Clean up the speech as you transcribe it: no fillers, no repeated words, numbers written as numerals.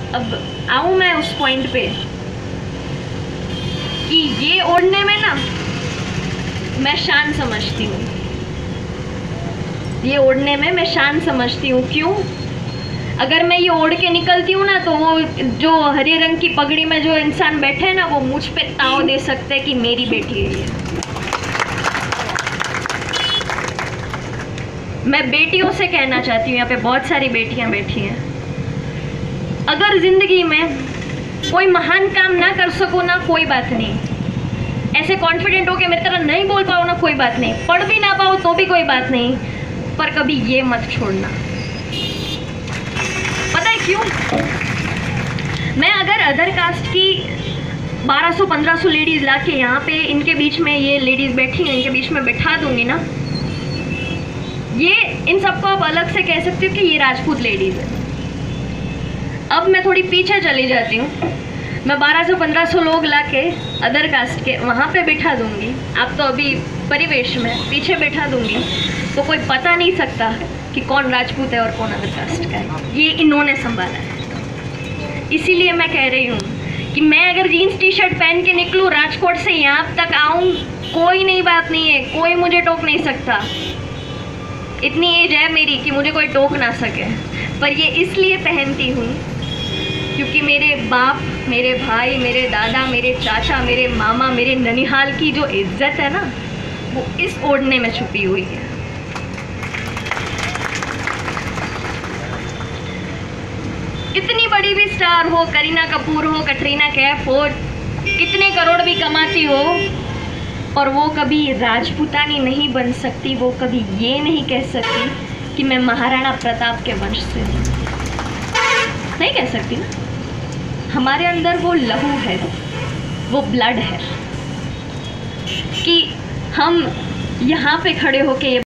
अब आऊँ मैं उस पॉइंट पे कि ये ओढ़ने में ना मैं शान समझती हूँ, ये ओढ़ने में मैं शान समझती हूँ। क्यों? अगर मैं ये ओढ़ के निकलती हूँ ना तो वो जो हरे रंग की पगड़ी में जो इंसान बैठे हैं ना, वो मुझ पे ताव दे सकते हैं कि मेरी बेटी है ये। मैं बेटियों से कहना चाहती हूँ, यहाँ पे बहुत सारी बेटियाँ बैठी हैं, अगर जिंदगी में कोई महान काम ना कर सको ना, कोई बात नहीं, ऐसे कॉन्फिडेंट हो के मेरी तरह नहीं बोल पाओ ना, कोई बात नहीं, पढ़ भी ना पाओ तो भी कोई बात नहीं, पर कभी ये मत छोड़ना। पता है क्यों? मैं अगर अदर कास्ट की 1200-1500 लेडीज ला के यहाँ पे इनके बीच में, ये लेडीज बैठी हैं इनके बीच में बैठा दूंगी ना, ये इन सबको आप अलग से कह सकते हो कि ये राजपूत लेडीज है। अब मैं थोड़ी पीछे चली जाती हूँ, मैं 1200-1500 लोग ला के अदर कास्ट के वहाँ पे बिठा दूंगी, आप तो अभी परिवेश में पीछे बैठा दूंगी, तो कोई पता नहीं सकता कि कौन राजपूत है और कौन अदर कास्ट का है। ये इन्होंने संभाला है। इसीलिए मैं कह रही हूँ कि मैं अगर जीन्स टी शर्ट पहन के निकलूँ राजकोट से यहाँ तक आऊँ, कोई नहीं, बात नहीं है, कोई मुझे टोक नहीं सकता। इतनी एज है मेरी कि मुझे कोई टोक ना सके। पर ये इसलिए पहनती हूँ क्योंकि मेरे बाप, मेरे भाई, मेरे दादा, मेरे चाचा, मेरे मामा, मेरे ननिहाल की जो इज्जत है ना, वो इस ओढ़ने में छुपी हुई है। कितनी बड़ी भी स्टार हो, करीना कपूर हो, कटरीना कैफ हो, कितने करोड़ भी कमाती हो, और वो कभी राजपूतानी नहीं बन सकती, वो कभी ये नहीं कह सकती कि मैं महाराणा प्रताप के वंश से हूँ। नहीं कह सकती ना। हमारे अंदर वो लहू है, वो ब्लड है कि हम यहाँ पे खड़े होके